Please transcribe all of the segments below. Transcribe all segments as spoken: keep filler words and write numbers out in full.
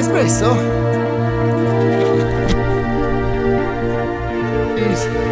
espresso? Jeez.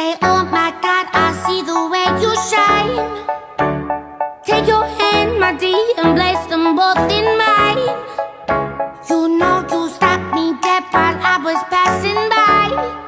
say, oh my God, I see the way you shine. Take your hand, my dear, and place them both in mine. You know you stopped me dead while I was passing by,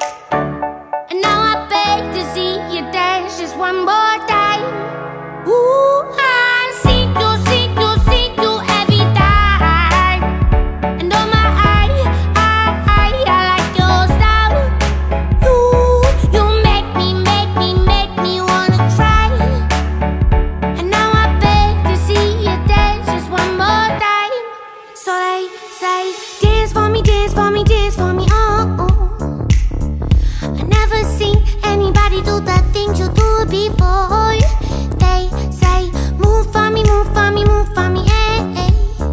and now I beg to see you dance just one more time. Ooh, I see you, see you, see you every time. And oh my, I, I, I, I like your style. You, you make me, make me, make me wanna cry. And now I beg to see you dance just one more time. So they say, dance for me, dance for me, dance for me, oh, oh. I never seen anybody do the things you do before. They say, move for me, move for me, move for me, eh, eh.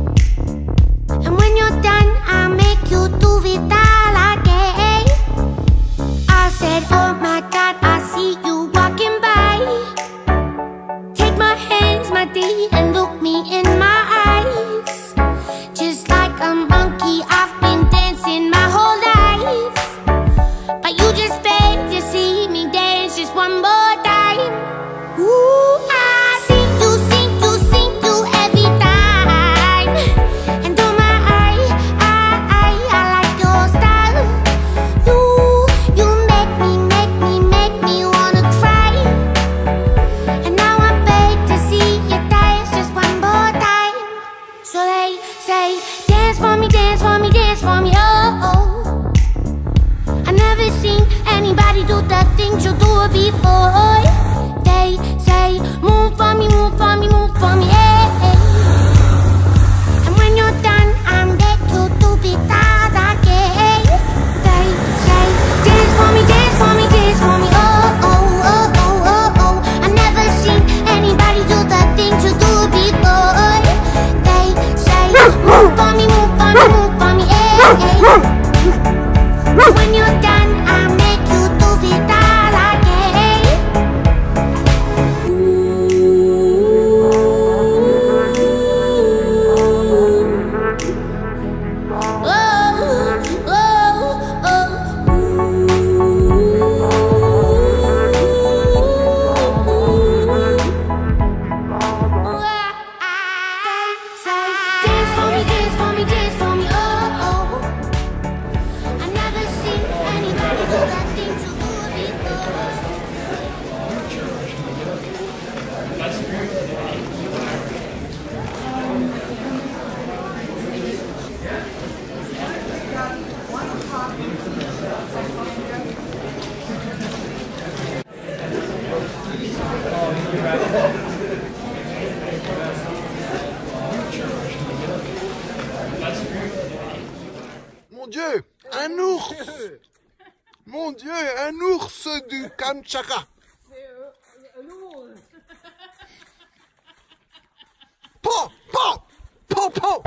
And when you're done, I'll make you do it all again. I said, oh my God, I see you walking by. Take my hands, my dear, and look me in my eyes. Just like a monkey, I've been dancing my whole life, but you just beg to see me dance just one more time. Ooh, I see you, see you, see you every time. And oh my, I, I, I, I like your style. You, you make me, make me, make me wanna cry. And now I beg to see you dance just one more time. So they say, dance for me, dance for me, dance for me, oh, oh. I never seen anybody do the things you do before. They say, move for me, move for me, move for me, eh, eh. And when you're done, I'll make you do it all again. They say, dance for me, dance for me, dance for me, oh, oh, oh, oh, oh, oh. I never seen anybody do the things you do before. They say, move for me, move for me, move for me, eh, eh. When you're done, I'll make you do it all again. Ooh. Oh, oh, oh. Ooh. Say, dance for me, dance for me, dance for me, oh, oh. I never seen anybody do that thing to do before. Mon Dieu, un ours! Mon Dieu, un ours du Kamtchatka! Po, po, po, po!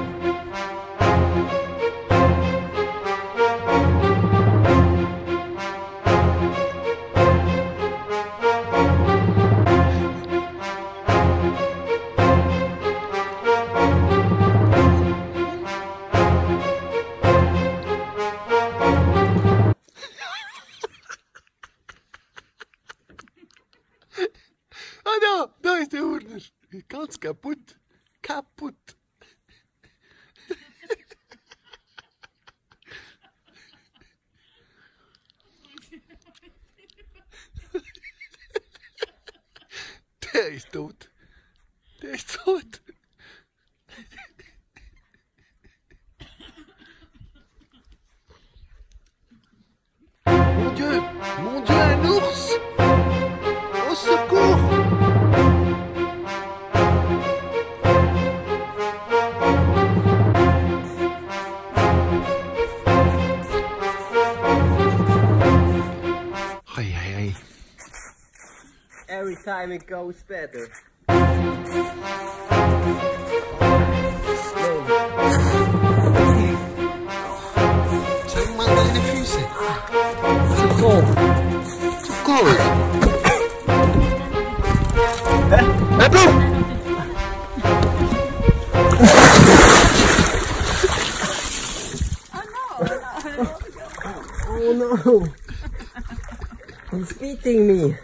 Ah da, da ist der Urner. Ganz kaputt. Kaputt. Der ist tot. Der ist tot. Mon Dieu, mon Dieu, un ours! Au secours! Aïe, aïe, aïe. Every time it goes better. Zeg maar naar de vuisten. Zo cold. Zo cold. Hé? Hé, bloem! Oh no! He's hating me.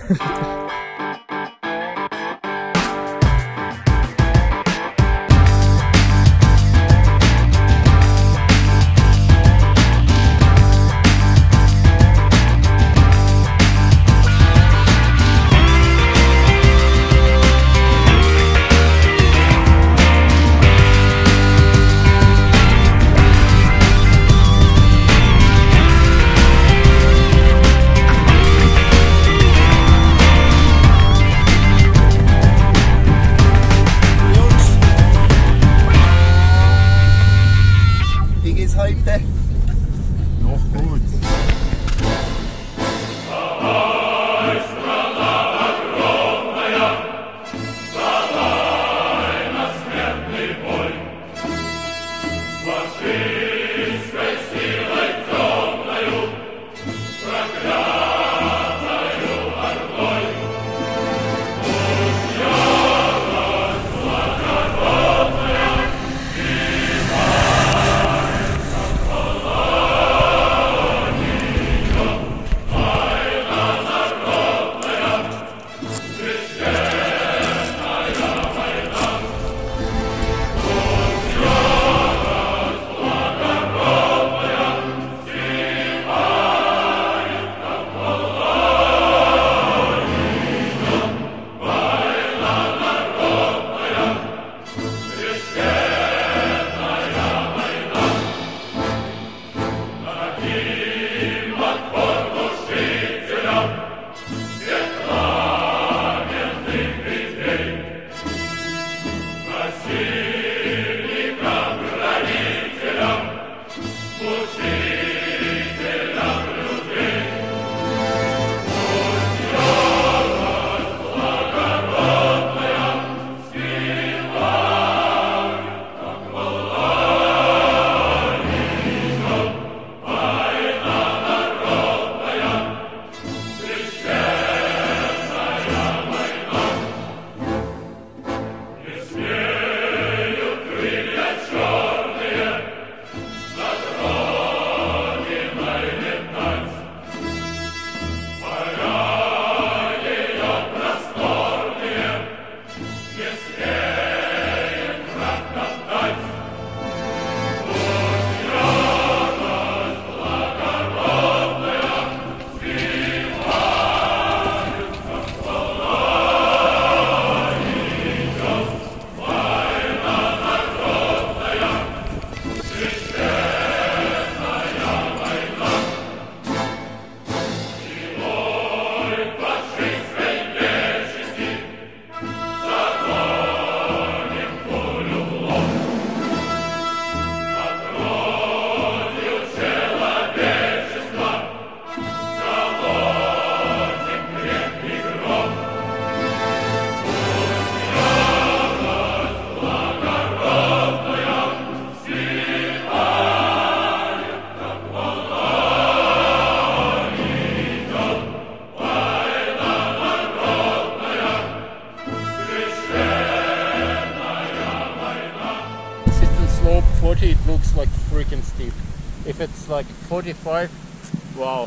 forty, it looks like freaking steep. If it's like forty-five, wow.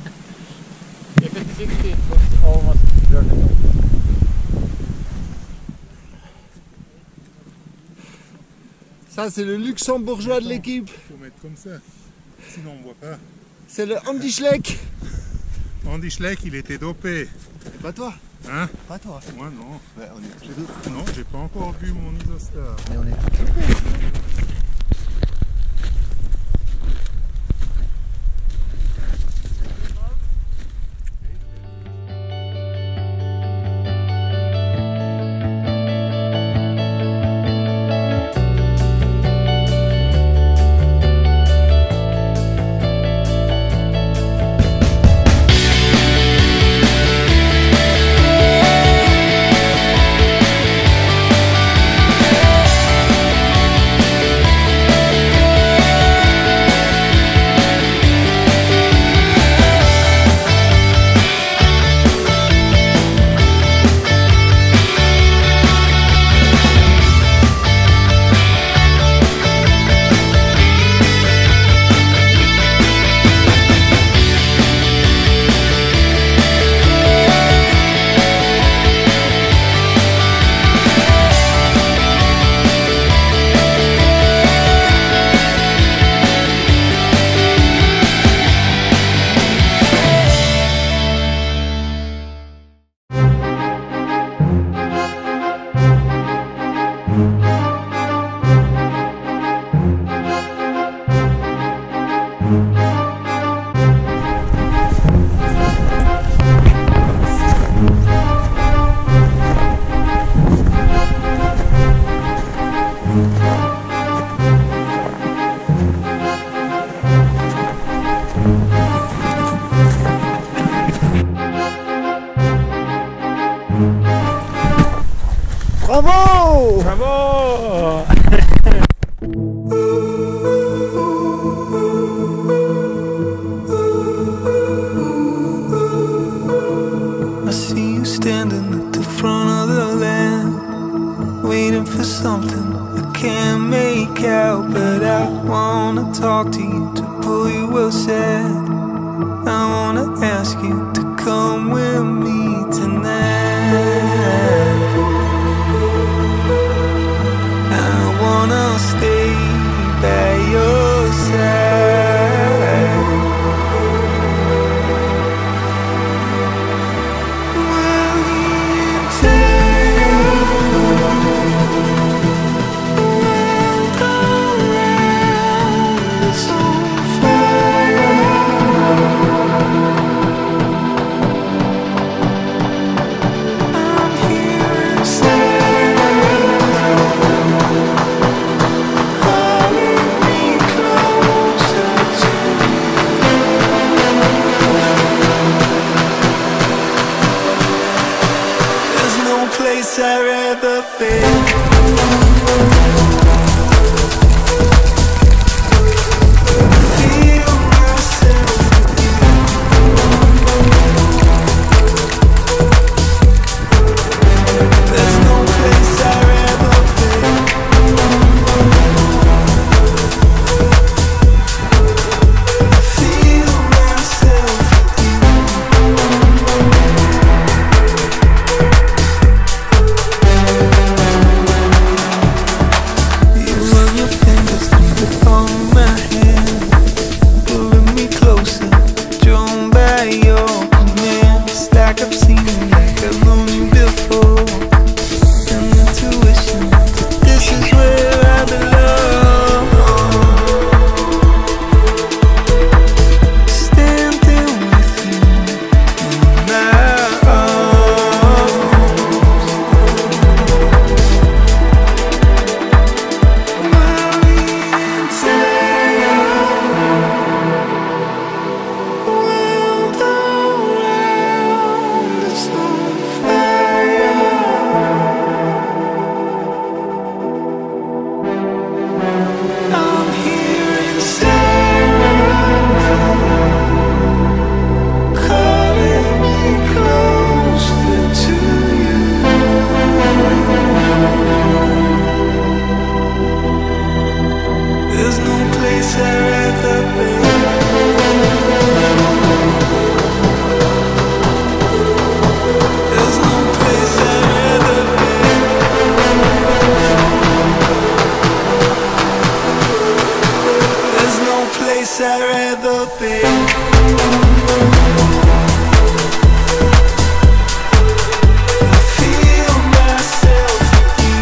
If it's sixty, it looks almost vertical. Ça, c'est le luxembourgeois de l'équipe. Faut mettre comme ça, sinon on voit pas. C'est le Andy Schleck. Andy Schleck, il était dopé. Et pas toi. Hein? Pas toi. Moi non. Ouais, on est tous les deux. Non, j'ai pas encore bu mon Isostar. Mais on est tous les deux. Bravo! Bravo! I see you standing at the front of the land, waiting for something I can't make out, but I wanna talk to you to pull you aside. I wanna ask you to come with me tonight. I wanna stay by your side. While we turn around, around, it's on fire. I'm here inside, calling me closer to you. There's no place I'd rather be. Feel myself with you. There's no place I'd rather be. Feel myself with you. You run your fingers through the palm of my hand, pulling me closer, drawn by your command. It's like I've seen you, like I've known you before. An intuition that this is where I belong. Standing with you in my arms. While we turn around, around, it's on fire. I'm here inside, calling me closer to you. There's no place I'd rather be. There's no place I'd rather be. There's no place I'd rather be. I feel myself with you.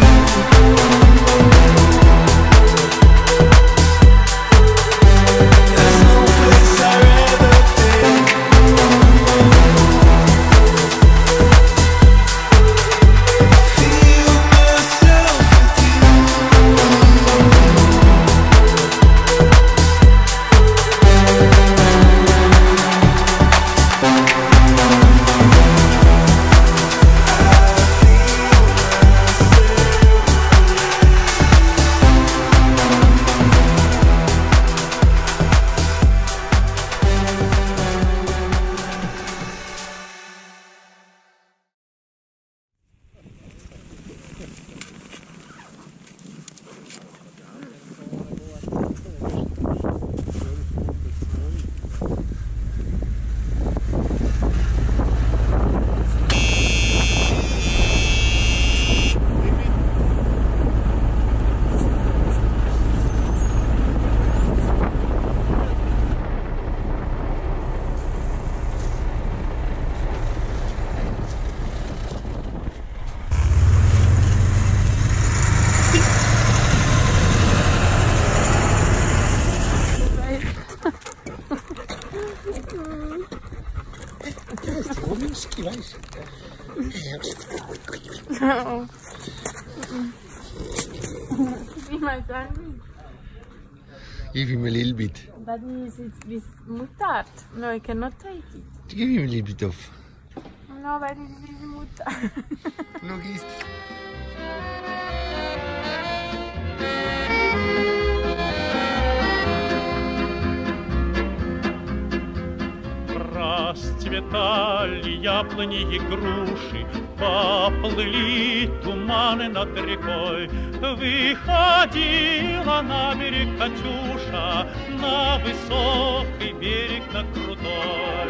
There's no place I'd rather be. Feel myself with you. No. Wie my sandwich. Give him a little bit. That is it's with mustard. No, I cannot take it. Give him a little bit of. Mm. No, weil die ist wie die Mutter. Logisch. Расцветали яблони и груши, поплыли туманы над рекой. Выходила на берег Катюша, на высокий берег, на крутой.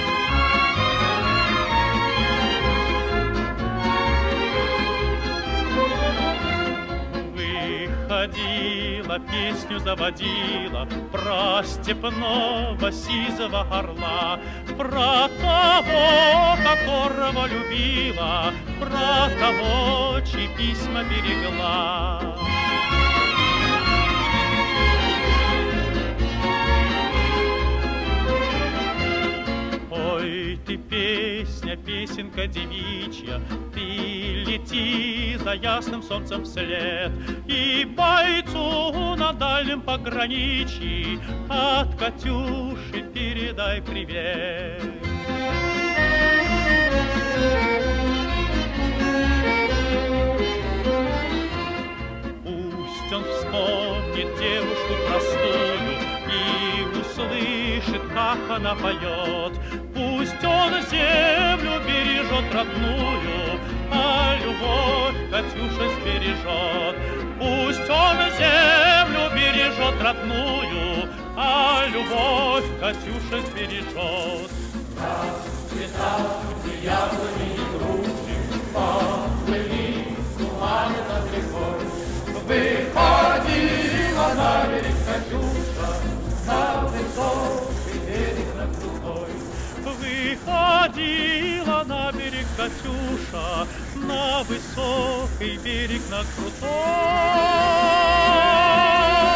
Выходила, песню заводила про степного сизого орла, про того, которого любила, про того, чьи письма берегла. Ой, ты песня, песенка девичья, ты лети за ясным солнцем вслед, и бойцу на дальнем пограничье от Катюши передай привет. Пусть он вспомнит девушку простую и услышит, как она поет. Пусть он землю бережет родную, а любовь Катюша сбережет. Пусть он землю бережет родную, а любовь Катюша сбережет. Расцветали яблони и груши, поплыли туманы над рекой. Выходила на берег Катюша, на высокий берег, на крутой. Выходила на берег Катюша, на высокий берег, на крутой.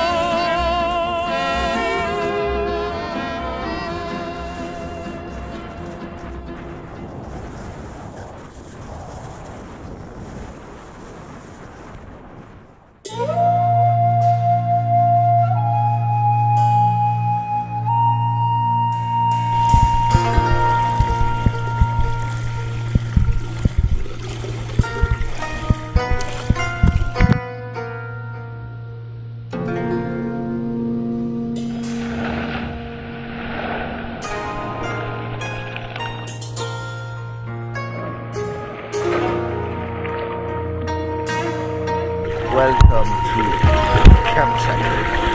Welcome to campsite.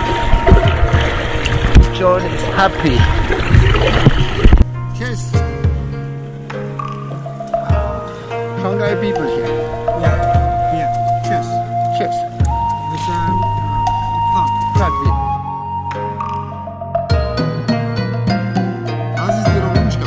John is happy. Cheers. Shanghai people here. Yeah, yeah. Cheers. Cheers. It's um, uh, Rugby. Das ist die Rumschka.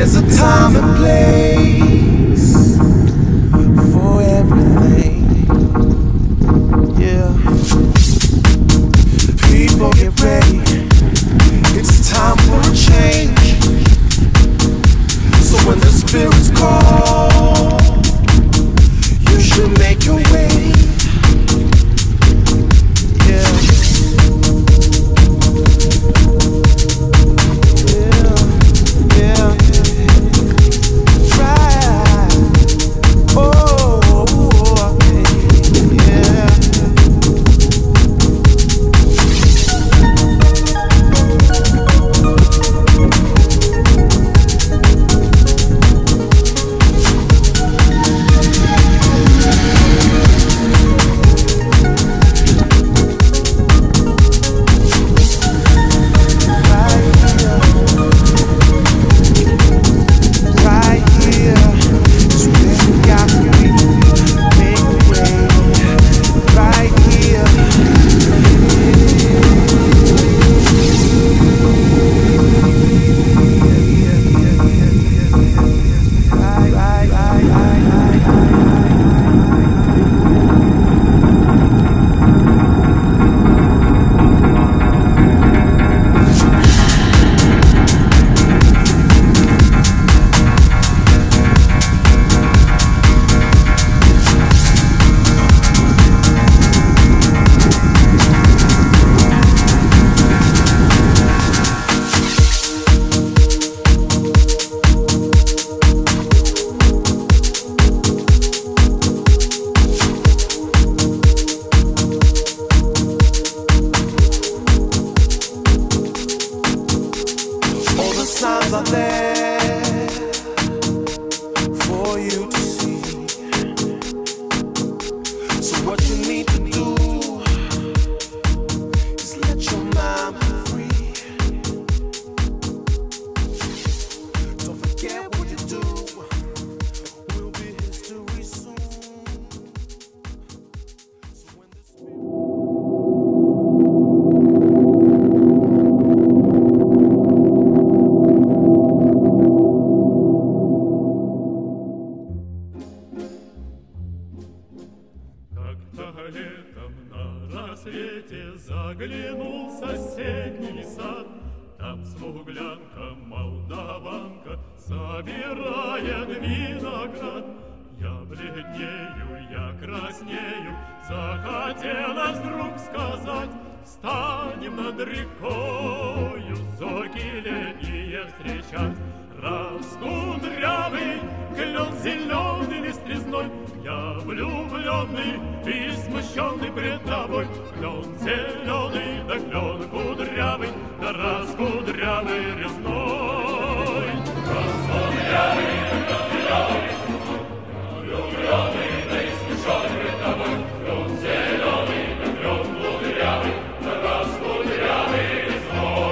There's a time and place for everything. Yeah. People get ready. It's time for a change. So when the spirits call, you should make your way. Yeah. Yeah, yeah. Right. Oh, yeah. Signs are there for you to see. So what you need to do is let your mind be free. Don't forget what you do will be history soon. So when the Летом на рассвете заглянул в соседний сад. Там смуглянка, молдаванка собирает виноград. Я бледнею, я краснею, захотелось вдруг сказать: встанем над рекою, зоги летние встречать. Раскудрявый клен зеленый лист-резной, я влюбленный и смущенный пред тобой. Клен зеленый, да клен кудрявый, да раскудрявый резной. Раскудрявый, да клен зеленый, влюбленный, да и смущенный пред тобой. Клен зеленый, да клен кудрявый, да раскудрявый резной.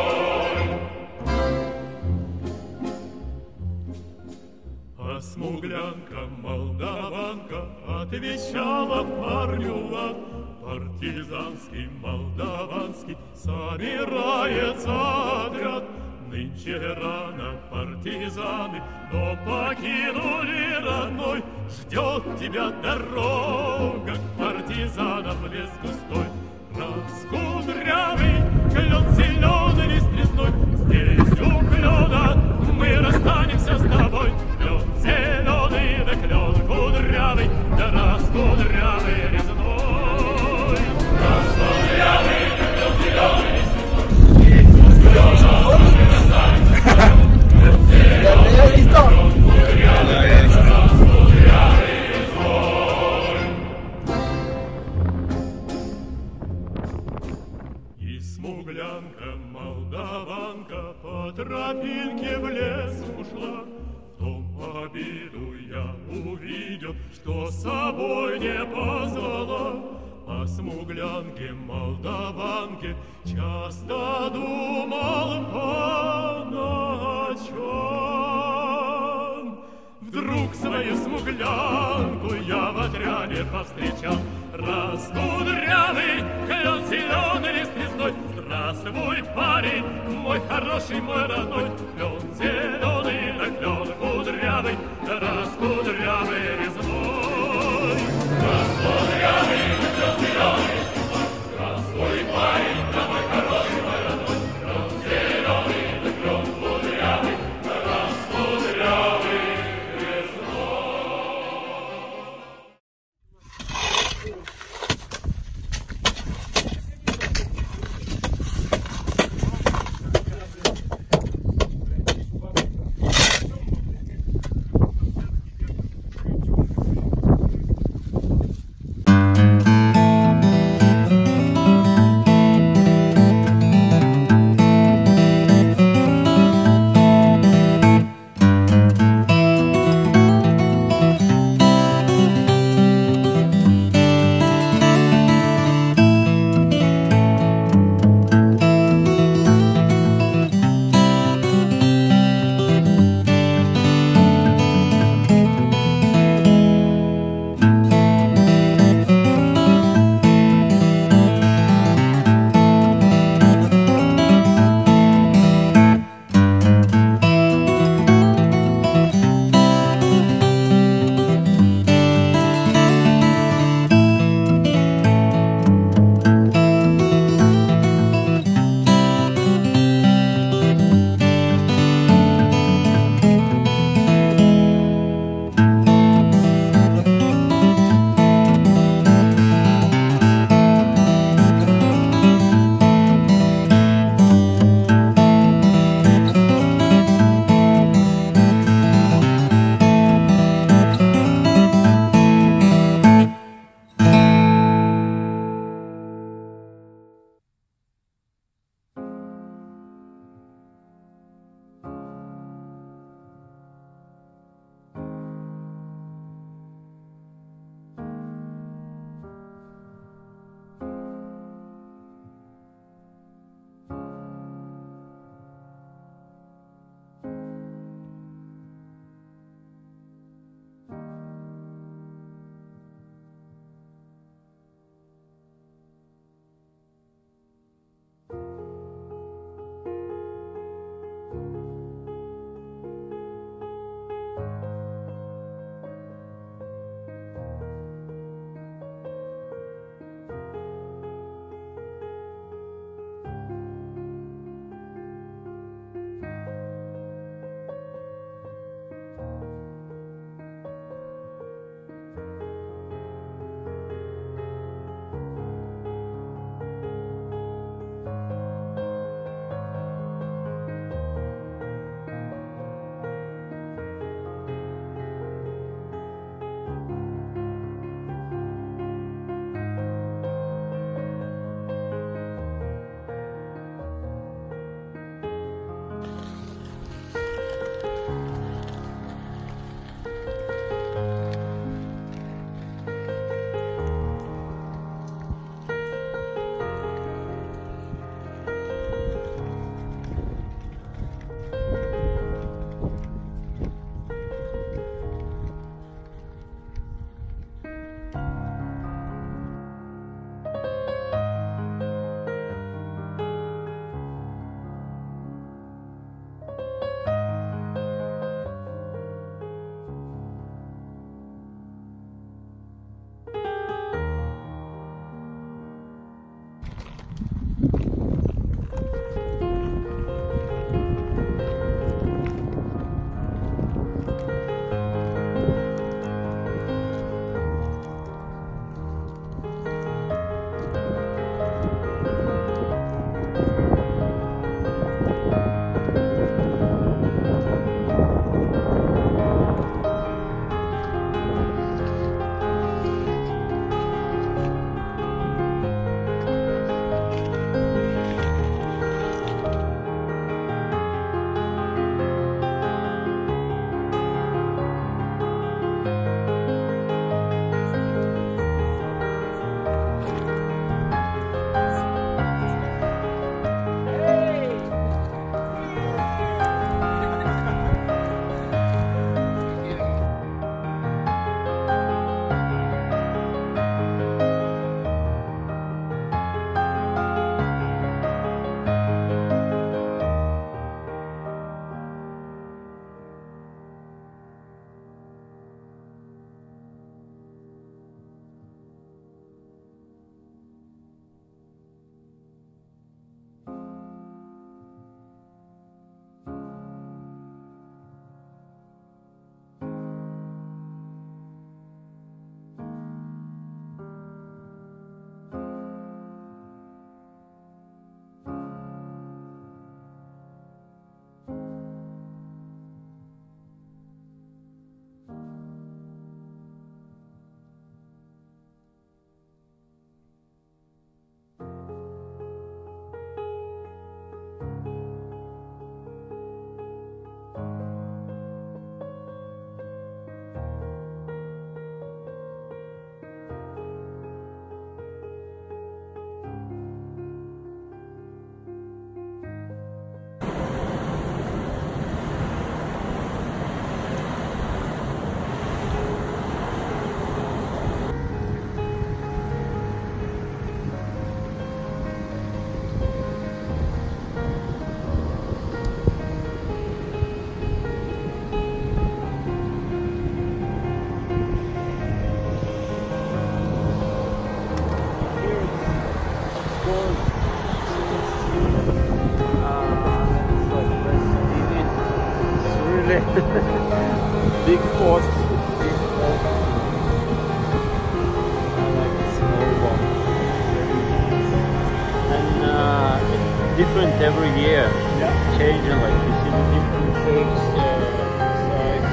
А смуглянка, молдаванка отвечала парню лад. Партизанский, молдаванский собирается отряд. Нынче рано партизаны, но покинули родной. Ждет тебя дорога к партизанам в лес густой. Раскудрявый клен зеленый лист резной, здесь у клена мы расстанемся с тобой. Клен зеленый, да клен кудрявый, да раскудрявый резной. Раскудрявый, да клен зеленый лист резной, здесь у клена мы расстанемся с тобой. Клен зеленый, да клен кудрявый, да раскудрявый резной. И смуглянка, молдаванка по тропинке в лес ушла. В том обиду я увидел, что с собой не позвала. О смуглянке, молдаванке часто думал по ночам. Вдруг свою смуглянку я в отряде повстречал. Раскудрявый клен зеленый лист резной, здравствуй, парень, мой хороший, мой родной. Клен зеленый, да клен Big pot. Big pot. I like the small one. And uh, it's different every year. Yeah. Changing, like you see the different shapes, uh, size.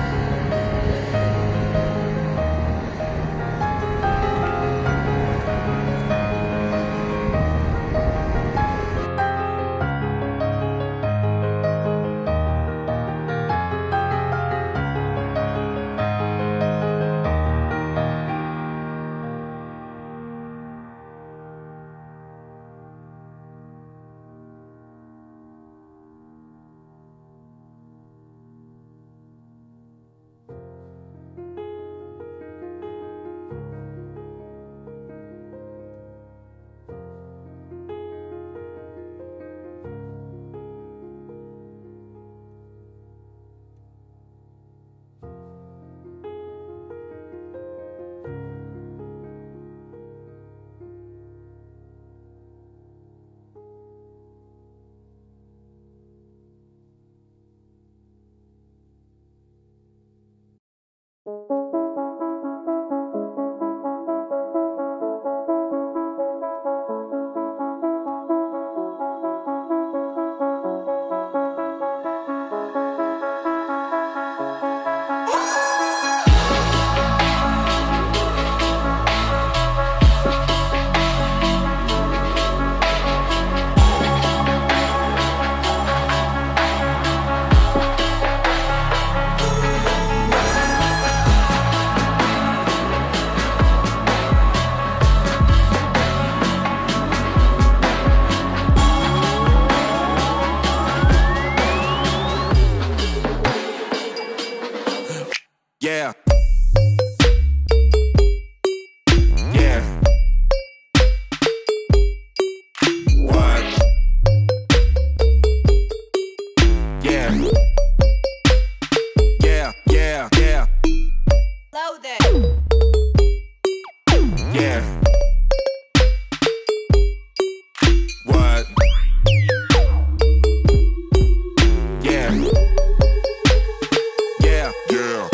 Yeah. Yeah. What? Yeah. Yeah, yeah, yeah. Load it. Yeah. What? Yeah. Yeah, yeah.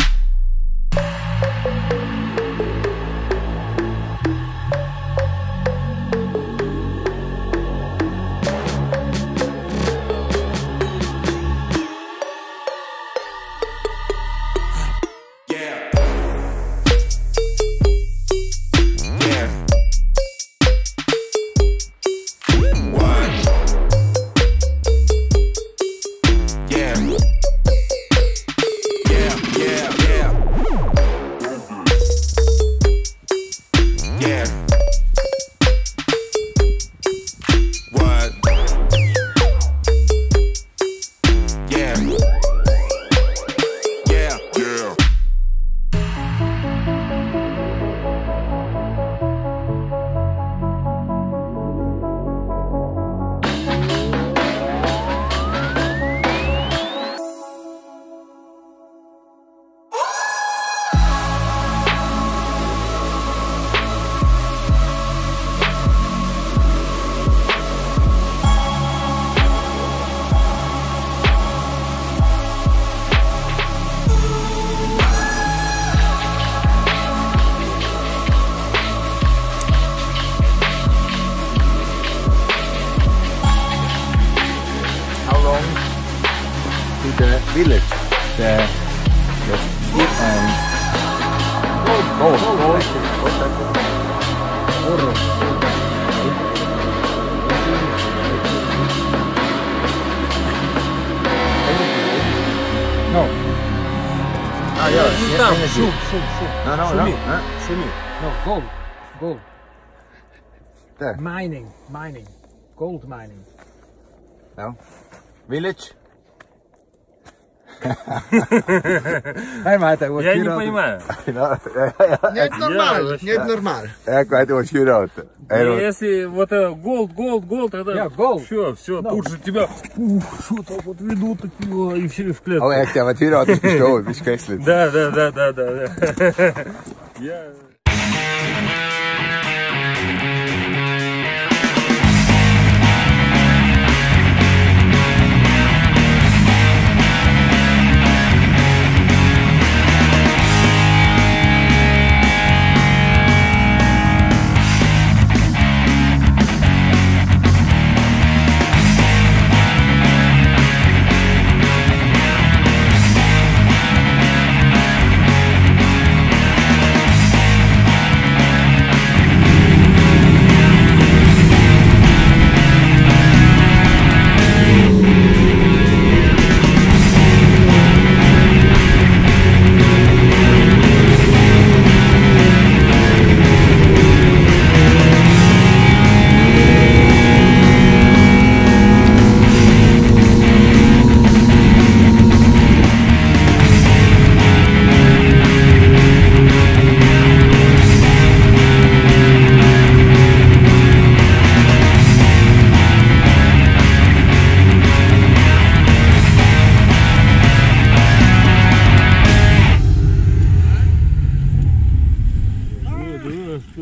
The village, the, the steep and oh, oh, no. Ah, yeah, Там, energy. шум, шум, шум. No, no, Шуми, no. Huh? шуми. No, gold, gold. There. Mining, mining, gold mining. No. Village. Hey, mate, I was Я не понимаю. Нет, нормально, нет, нормально. Я говорю, вот сюда. Если вот голд, голд, голд, тогда Yeah, gold. все, все, тут же тебя ух, что так вот ведут такие, и все в клетку. Oh, echt, ja, maar hier had ik gestolen, dus kesselen. Да, да, да, да, да, да. Я...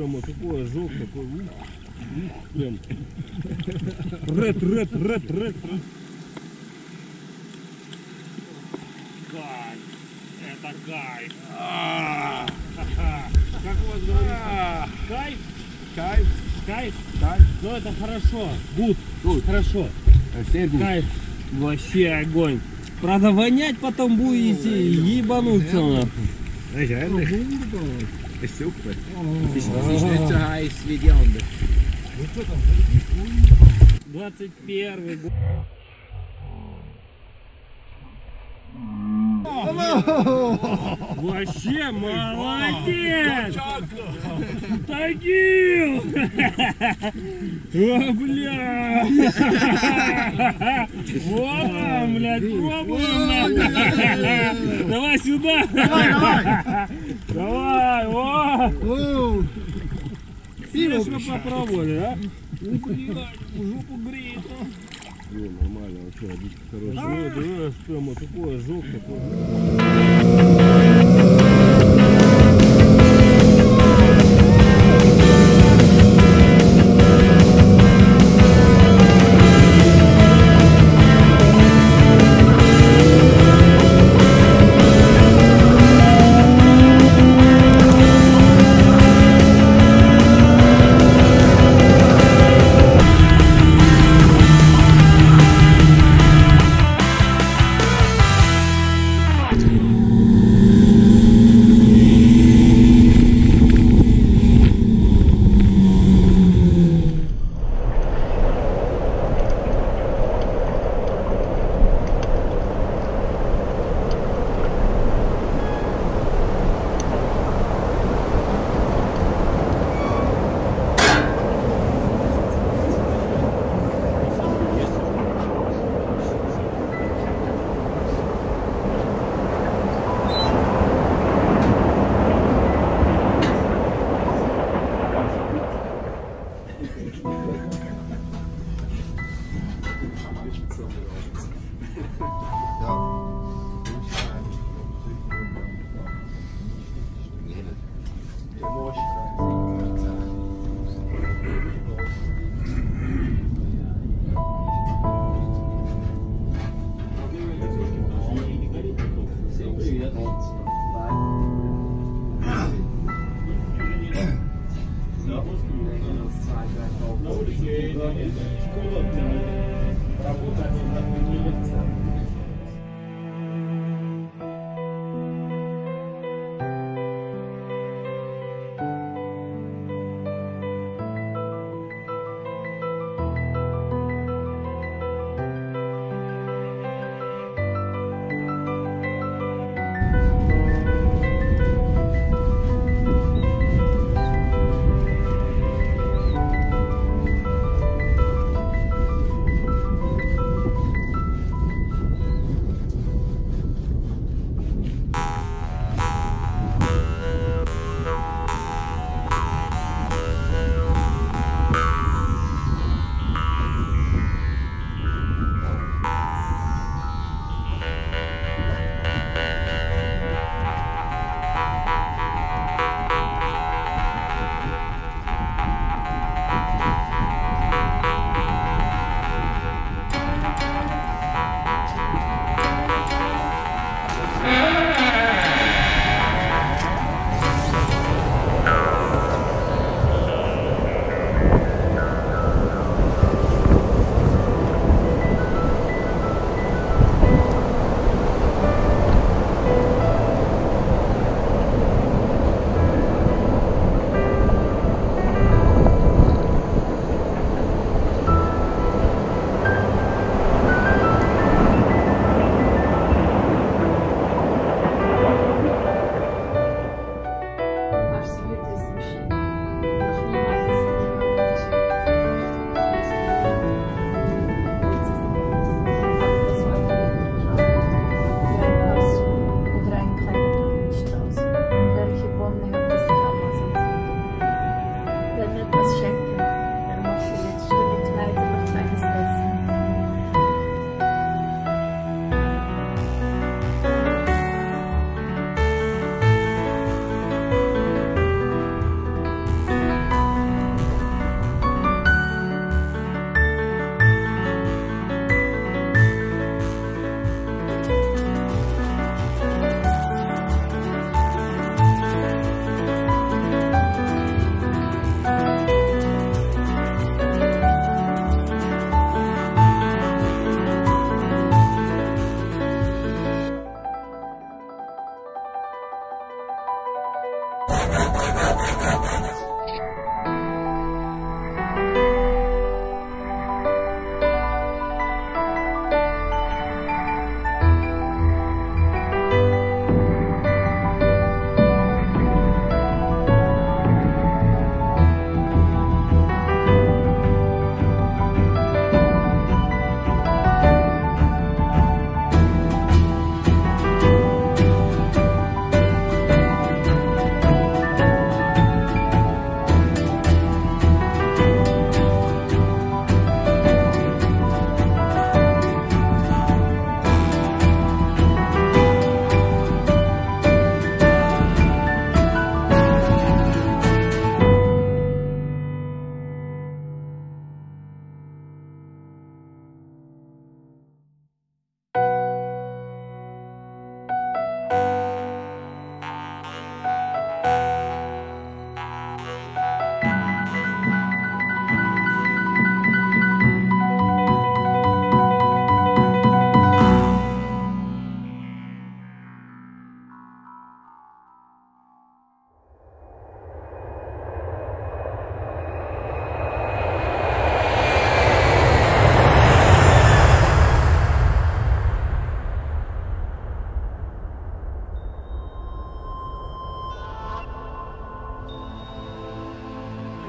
прямо такой ожог, такой, ух, ух, прям. Ред, ред, ред, ред, ред. Кайф, это кайф. Как у вас говорится? Кайф? Кайф. Кайф? Кайф. Ну это хорошо. Гуд. Гуд. Хорошо. Кайф. Вообще огонь. Правда, вонять потом будете, ебануться нахуй. Ist super. Es ist, es ist nicht so heiß wie die anderen. двадцать первый год. Вообще молодец! Тагил! О, бля! Вот он, блядь, пробуем! Давай сюда! Давай, давай! Давай, о! Сильно попробовали, а? Ну, блядь, жопу греет, а? Ну, нормально, а что, водичка хорошая. Ну, да, прямо такой ожог такой.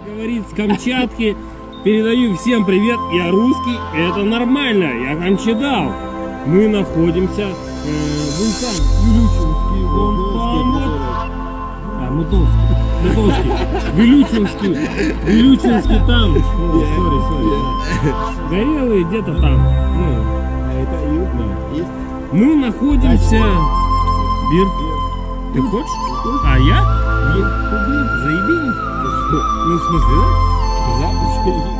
Говорит с Камчатки. Передаю всем привет. Я русский. Это нормально. Я камчедал. Мы находимся. Э, вулкан Вилючинский. Вон там вот. А, Мутовский. Мутовский. Вилючинский. Вилючинский там. Сори, сори. Горелый где-то там. Ну, Это южно. Есть? мы находимся. Бир. Ты хочешь? А я? Нет. Заеби. Ну, в смысле, да? Запуск.